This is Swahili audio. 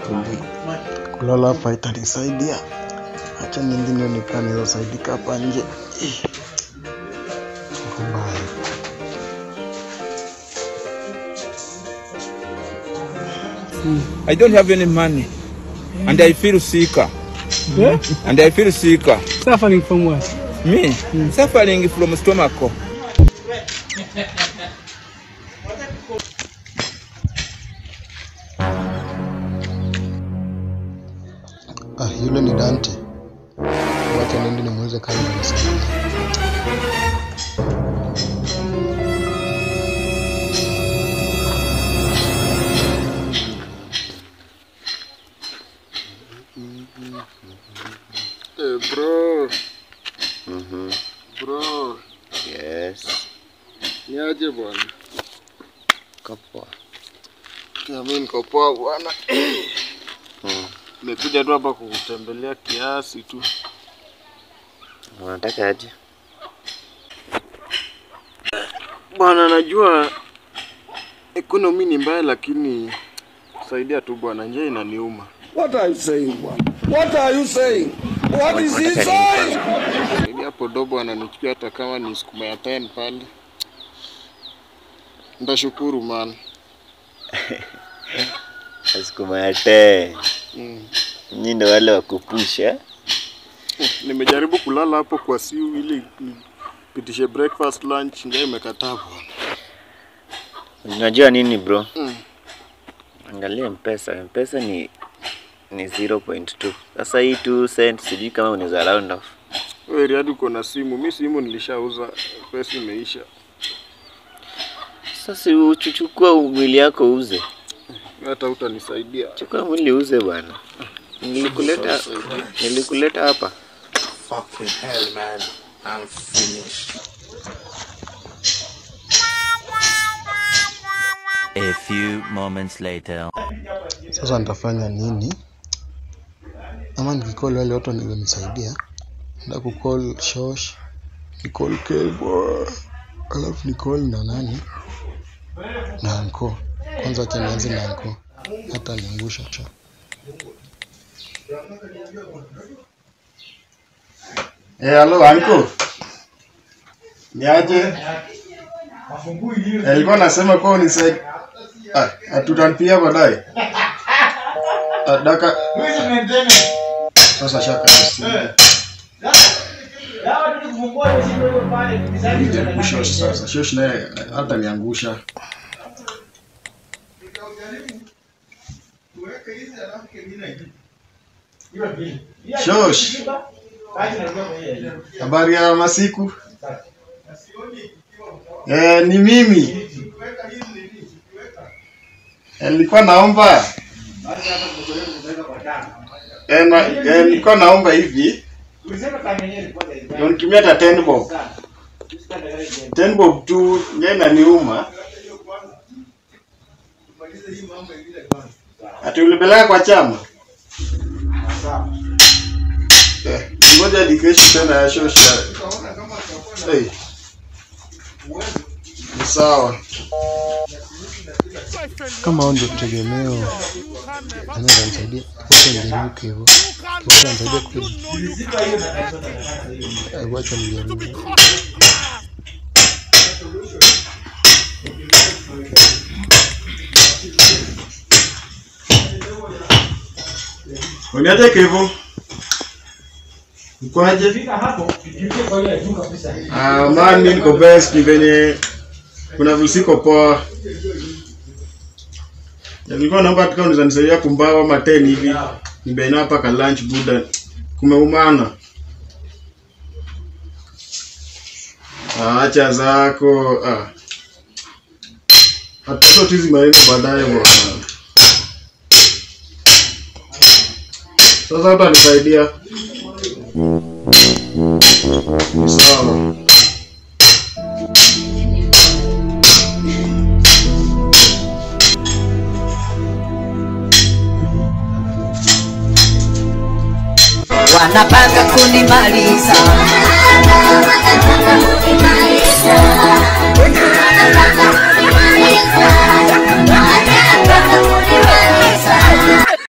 kulala hapa itanisaidia. Acha nyingine nikane hizo saidika hapa nje. I don't have any money and I feel sicker. Yeah? And I feel sicker. Suffering from what? Me? Suffering from stomach. Yule ni Dante. Wacha nende nimuulize kama anasaidia. Bro. Bro. Yes. Niaje bwana? Kapoa. Mimi niko poa bwana. Nimekuja tu hapa kukutembelea kiasi tu. Unataka aje? Bwana najua economy ni mbaya lakini saidia tu bwana, njaa inaniuma. What are you saying bwana? What are you saying? What is he saying? Saidia hapo dobo ananichukua hata kama ni sukuma ya 10 pale. Ndashukuru man. Sukuma ya 10. Nyinyi ndio wale wa kupusha. Nimejaribu kulala hapo kwa siu ili pitishe breakfast lunch ndio imekataa bwana. Unajua nini bro? Angalia M-Pesa ni 0.2. Sasa hii 2 cents sijui kama unaweza round off. Wewe riadi uko na simu, mimi simu nilishauza, pesa imeisha. Sasa uchukua mwili yako uuze. Hata utanisaidia. Chukua mwili uuze bwana. Nilikuleta hapa. Fucking hell man. I'm finished. A few moments later. Sasa nitafanya nini? Ama nikicall wale watu wananisaidia. Nenda kucall Shosh, nikicall Kebo, alafu nikicall na nani? Na Anko. Kwanza acha nianze na Anko. Hata niangusha cha. Hello Anko. Niaje? Alikuwa nasema kwa unisaidie. Tutanipia baadaye. Daka. Sasa shaka sisi. Shosh sasa. Shosh naye hata niangusha. Shosh. Habari ya masiku? Ni mimi. Nilikuwa naomba. Nilikuwa naomba hivi. Nitumie hata 10 bob. 10 bob tu ngena niuma. Ati ulipeleka kwa chama? Ngoja dikesho tena ya Shosh. Hey. Sawa. Kama ndio tegemeo. Anaweza nisaidia. Wacha nijaribu hivyo. Wacha nisaidia kweli. Wacha nijaribu. Uniaje Kevo? Ukwaje? Fika hapo, kijipe kwa ile juu kabisa. Man niko best venye kuna visiko poa. Nilikuwa naomba tukao nizanisaidia kumbawa ama 10 hivi. Nimeina hapa ka lunch buda. Kumeumana. Acha zako. Hata sio tizi maneno baadaye bwana. Sasa hata nisaidia. Sawa. Wanapanga kunimaliza.